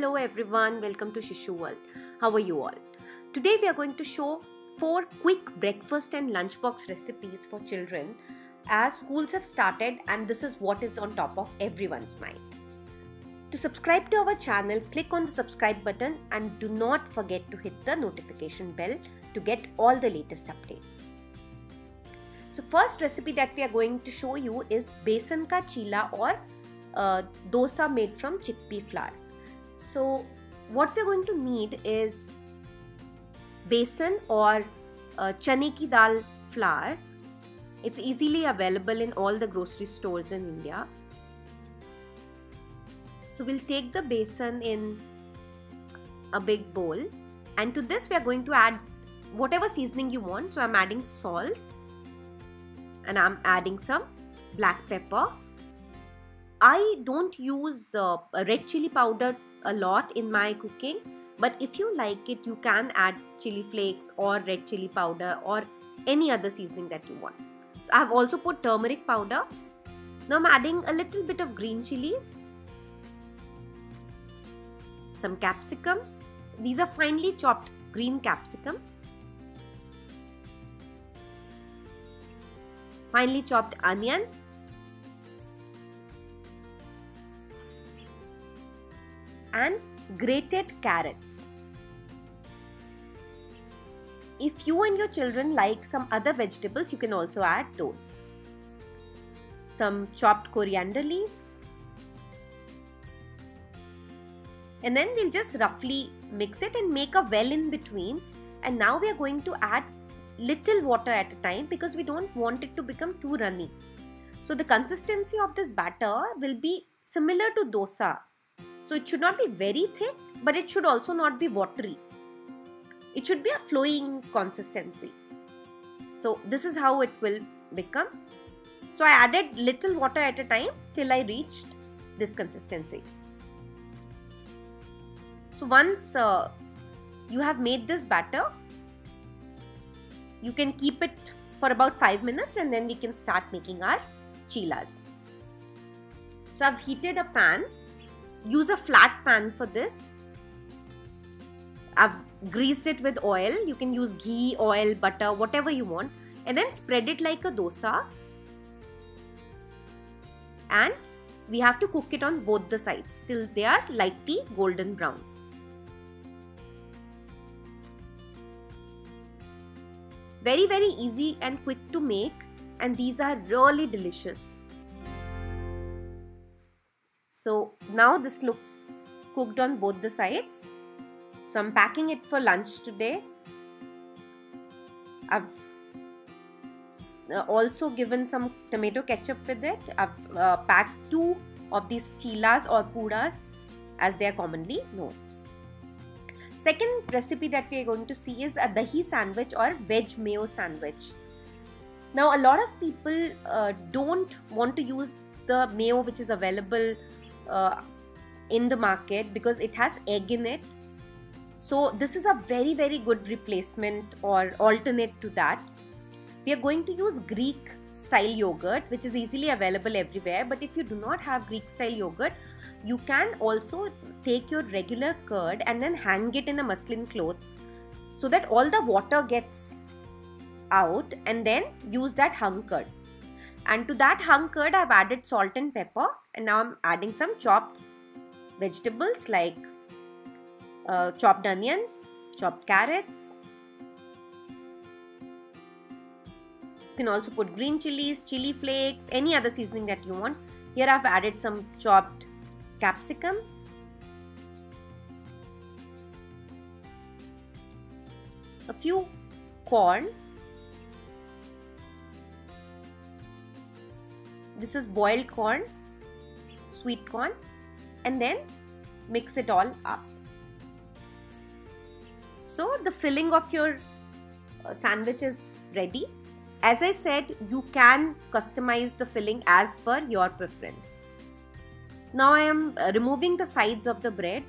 Hello everyone, welcome to Shishu World. How are you all? Today we are going to show 4 quick breakfast and lunchbox recipes for children as schools have started, and this is what is on top of everyone's mind. To subscribe to our channel, click on the subscribe button and do not forget to hit the notification bell to get all the latest updates. So first recipe that we are going to show you is Besan ka Cheela or dosa made from chickpea flour. So what we are going to need is besan or chane ki dal flour. It's easily available in all the grocery stores in India. So we'll take the besan in a big bowl, and to this we are going to add whatever seasoning you want. So I'm adding salt and I'm adding some black pepper. I don't use red chili powder a lot in my cooking, but if you like it, you can add chili flakes or red chili powder or any other seasoning that you want. So I have also put turmeric powder. Now I'm adding a little bit of green chilies, some capsicum. These are finely chopped green capsicum, finely chopped onion, and grated carrots. If you and your children like some other vegetables, you can also add those. Some chopped coriander leaves. And then we'll just roughly mix it and make a well in between. And now we are going to add little water at a time because we don't want it to become too runny. So the consistency of this batter will be similar to dosa. So it should not be very thick, but it should also not be watery. It should be a flowing consistency. So this is how it will become. So I added little water at a time till I reached this consistency. So once you have made this batter, you can keep it for about 5 minutes and then we can start making our cheelas. So I've heated a pan. Use a flat pan for this. I've greased it with oil. You can use ghee, oil, butter, whatever you want. And then spread it like a dosa. And we have to cook it on both the sides till they are lightly golden brown. Very, very easy and quick to make, and these are really delicious. So now this looks cooked on both the sides. So I'm packing it for lunch today. I've also given some tomato ketchup with it. I've packed 2 of these cheelas or pudas as they are commonly known. Second recipe that we are going to see is a dahi sandwich or veg mayo sandwich. Now a lot of people don't want to use the mayo which is available in the market because it has egg in it. So this is a very, very good replacement or alternate to that. We are going to use Greek style yogurt, which is easily available everywhere. But if you do not have Greek style yogurt, you can also take your regular curd and then hang it in a muslin cloth so that all the water gets out, and then use that hung curd. And to that hung curd, I've added salt and pepper, and now I'm adding some chopped vegetables like chopped onions, chopped carrots. You can also put green chilies, chili flakes, any other seasoning that you want. Here I've added some chopped capsicum, a few corn. This is boiled corn, sweet corn, and then mix it all up. So the filling of your sandwich is ready. As I said, you can customize the filling as per your preference. Now I am removing the sides of the bread.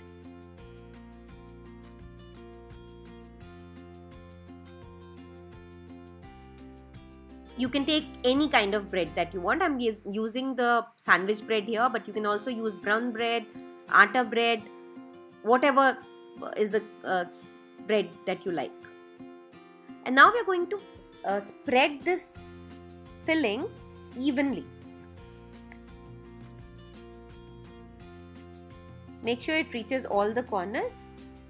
You can take any kind of bread that you want. I'm using the sandwich bread here, but you can also use brown bread, atta bread, whatever is the bread that you like. And now we are going to spread this filling evenly. Make sure it reaches all the corners.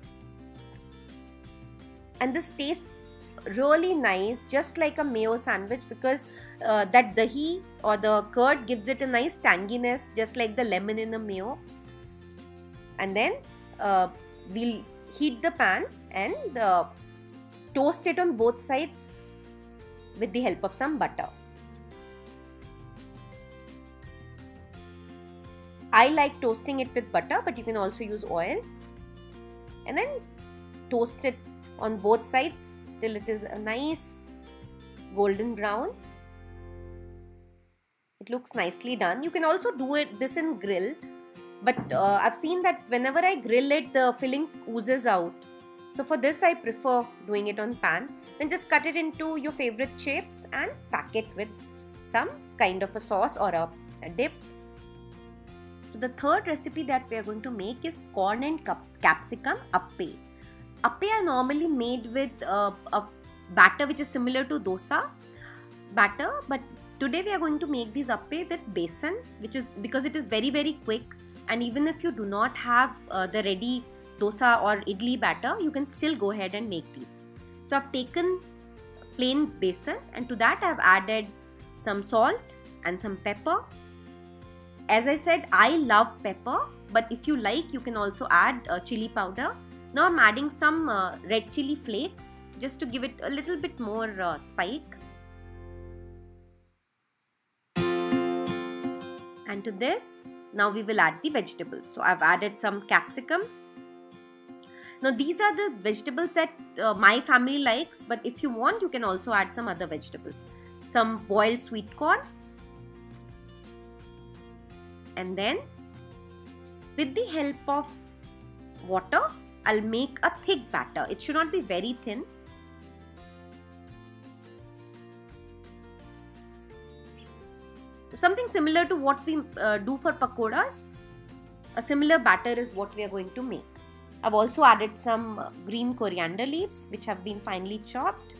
And this tastes really nice, just like a mayo sandwich, because that dahi or the curd gives it a nice tanginess, just like the lemon in the mayo. And then we'll heat the pan and toast it on both sides with the help of some butter. I like toasting it with butter, but you can also use oil. And then toast it on both sides till it is a nice golden brown. It looks nicely done. You can also do this in grill, but I've seen that whenever I grill it, the filling oozes out. So for this, I prefer doing it on pan. Then just cut it into your favorite shapes and pack it with some kind of a sauce or a dip. So the third recipe that we are going to make is corn and capsicum appe. Appe are normally made with a batter which is similar to dosa batter, but today we are going to make these appe with besan, which is because it is very, very quick. And even if you do not have the ready dosa or idli batter, you can still go ahead and make these. So I've taken plain besan, and to that I've added some salt and some pepper. As I said, I love pepper, but if you like, you can also add chili powder. Now I'm adding some red chili flakes just to give it a little bit more spike. And to this, now we will add the vegetables. So I've added some capsicum. Now these are the vegetables that my family likes, but if you want, you can also add some other vegetables. Some boiled sweet corn. And then with the help of water, I'll make a thick batter. It should not be very thin. Something similar to what we do for pakoras. A similar batter is what we are going to make. I've also added some green coriander leaves which have been finely chopped.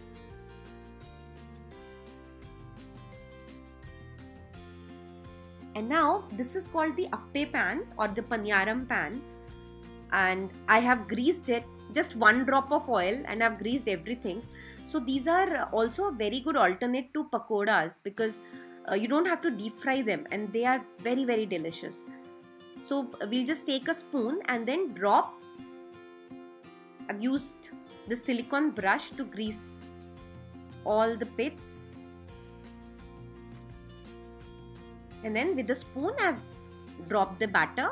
And now this is called the appe pan or the paniyaram pan, and I have greased it, just 1 drop of oil, and I've greased everything. So these are also a very good alternate to pakoras because you don't have to deep fry them, and they are very, very delicious. So we'll just take a spoon and then drop. I've used the silicone brush to grease all the pits. And then with the spoon, I've dropped the batter.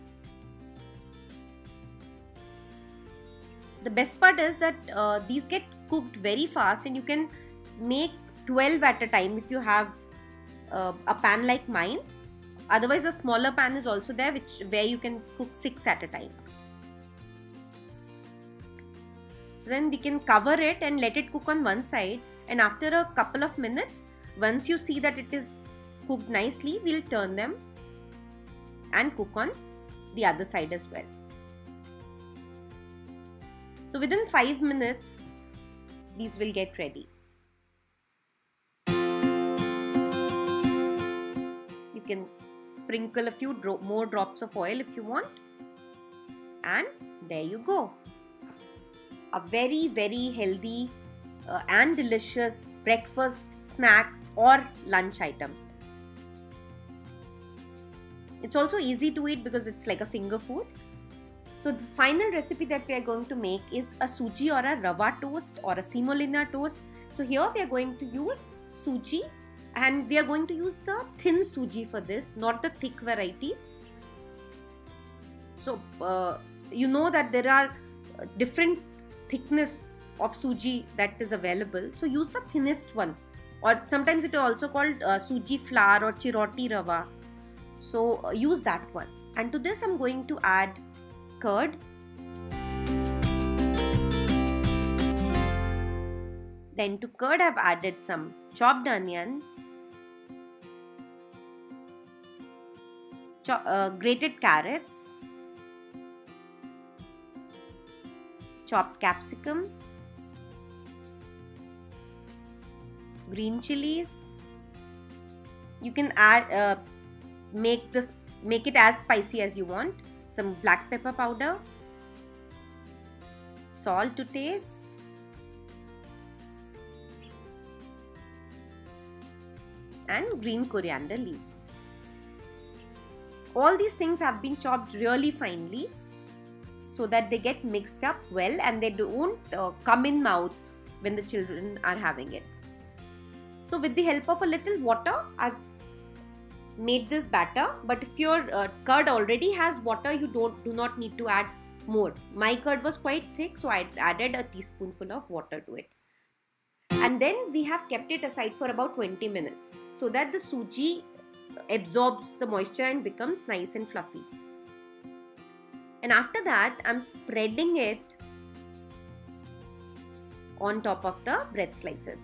The best part is that these get cooked very fast, and you can make 12 at a time if you have a pan like mine. Otherwise, a smaller pan is also there where you can cook 6 at a time. So then we can cover it and let it cook on one side, and after a couple of minutes, once you see that it is cooked nicely, we'll turn them and cook on the other side as well. So within 5 minutes, these will get ready. You can sprinkle a few more drops of oil if you want, and there you go. A very, very healthy and delicious breakfast, snack or lunch item. It's also easy to eat because it's like a finger food. So the final recipe that we are going to make is a suji or a Rawa toast or a semolina toast. So here we are going to use suji, and we are going to use the thin suji for this, not the thick variety. So you know that there are different thickness of suji that is available. So use the thinnest one, or sometimes it is also called suji flour or chiroti rava. So use that one. And to this I'm going to add curd. Then to curd I've added some chopped onions, grated carrots, chopped capsicum, green chilies. You can add, make it as spicy as you want. Some black pepper powder, salt to taste, and green coriander leaves. All these things have been chopped really finely so that they get mixed up well and they don't come in mouth when the children are having it. So with the help of a little water, I've made this batter, but if your curd already has water, you do not need to add more. My curd was quite thick, so I added a teaspoonful of water to it. And then we have kept it aside for about 20 minutes so that the suji absorbs the moisture and becomes nice and fluffy. And after that, I'm spreading it on top of the bread slices.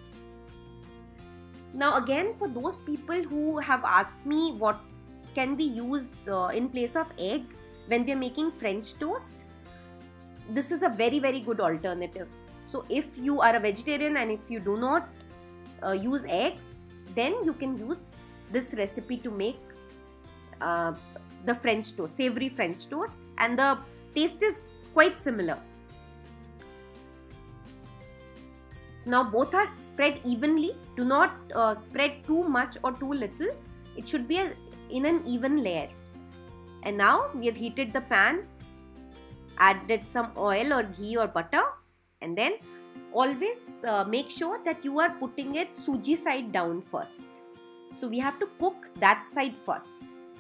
Now again, for those people who have asked me what can we use in place of egg when we are making French toast, this is a very good alternative. So if you are a vegetarian and if you do not use eggs, then you can use this recipe to make the French toast, savory French toast, and the taste is quite similar. So now both are spread evenly. Do not spread too much or too little. It should be in an even layer. And now we have heated the pan, added some oil or ghee or butter, and then always make sure that you are putting it suji side down first. So we have to cook that side first.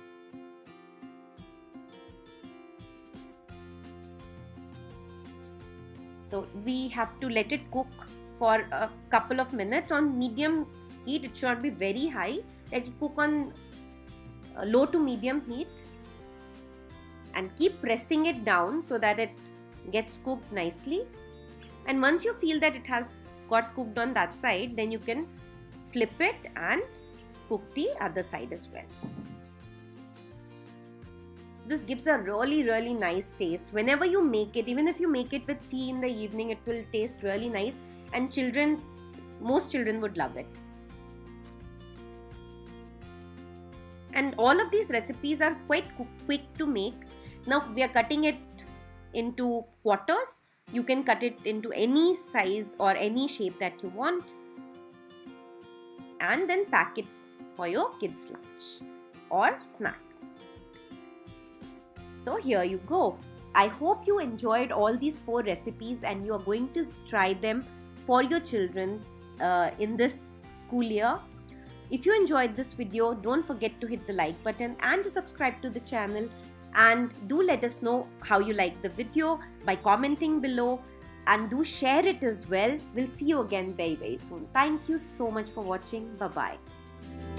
So we have to let it cook for a couple of minutes on medium heat. It should not be very high. Let it cook on low to medium heat and keep pressing it down so that it gets cooked nicely. And once you feel that it has got cooked on that side, then you can flip it and cook the other side as well. This gives a really nice taste. Whenever you make it, even if you make it with tea in the evening, it will taste really nice, and most children would love it. And all of these recipes are quite quick to make. Now we are cutting it into quarters. You can cut it into any size or any shape that you want, and then pack it for your kids' lunch or snack. So here you go. I hope you enjoyed all these 4 recipes and you are going to try them for your children in this school year. If you enjoyed this video, don't forget to hit the like button and to subscribe to the channel, and do let us know how you like the video by commenting below, and do share it as well. We'll see you again very soon. Thank you so much for watching. Bye bye.